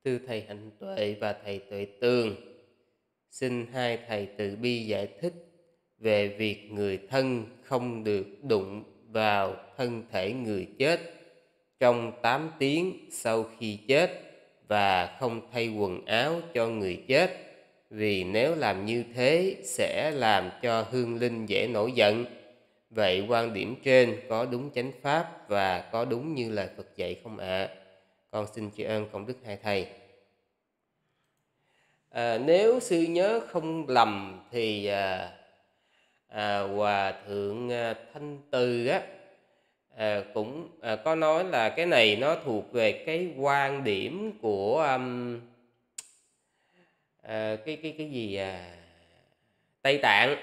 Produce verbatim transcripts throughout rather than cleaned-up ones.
Thưa thầy Hạnh Tuệ và thầy Tuệ Tường, xin hai thầy từ bi giải thích về việc người thân không được đụng vào thân thể người chết trong tám tiếng sau khi chết và không thay quần áo cho người chết, vì nếu làm như thế sẽ làm cho hương linh dễ nổi giận. Vậy quan điểm trên có đúng chánh pháp và có đúng như lời Phật dạy không ạ? Con xin tri ân công đức hai thầy. À, nếu sư nhớ không lầm thì à, à, Hòa thượng à, Thanh Từ á à, cũng à, có nói là cái này nó thuộc về cái quan điểm của um, à, cái cái cái gì à, Tây Tạng,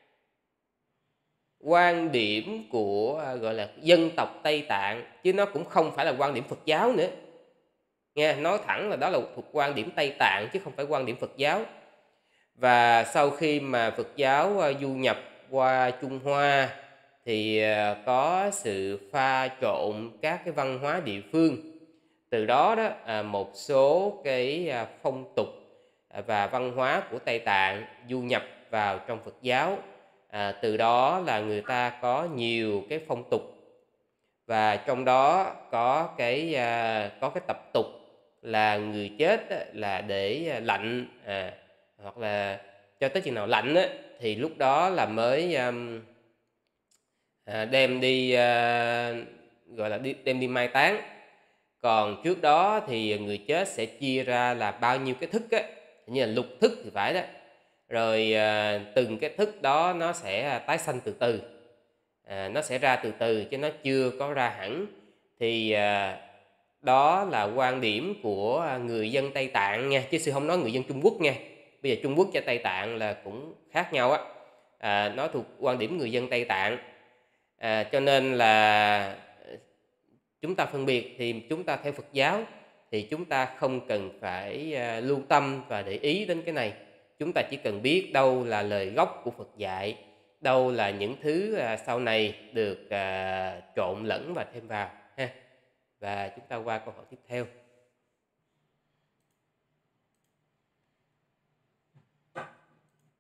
quan điểm của à, gọi là dân tộc Tây Tạng, chứ nó cũng không phải là quan điểm Phật giáo nữa nghe. Nói thẳng là đó là thuộc quan điểm Tây Tạng chứ không phải quan điểm Phật giáo. Và sau khi mà Phật giáo à, du nhập qua Trung Hoa thì à, có sự pha trộn các cái văn hóa địa phương. Từ đó đó à, một số cái à, phong tục à, và văn hóa của Tây Tạng du nhập vào trong Phật giáo. À, từ đó là người ta có nhiều cái phong tục, và trong đó có cái à, có cái tập tục là người chết á, là để lạnh à, hoặc là cho tới chừng nào lạnh á, thì lúc đó là mới um, à, đem đi à, gọi là đi, đem đi mai táng. Còn trước đó thì người chết sẽ chia ra là bao nhiêu cái thức á, như là lục thức thì phải đó. Rồi à, từng cái thức đó nó sẽ tái sanh từ từ, à, nó sẽ ra từ từ chứ nó chưa có ra hẳn. Thì à, đó là quan điểm của người dân Tây Tạng nha, chứ sư không nói người dân Trung Quốc nha. Bây giờ Trung Quốc và Tây Tạng là cũng khác nhau á. À, nó thuộc quan điểm người dân Tây Tạng. À, cho nên là chúng ta phân biệt thì chúng ta theo Phật giáo thì chúng ta không cần phải à, lưu tâm và để ý đến cái này. Chúng ta chỉ cần biết đâu là lời gốc của Phật dạy, đâu là những thứ à, sau này được à, trộn lẫn và thêm vào ha. Và chúng ta qua câu hỏi tiếp theo.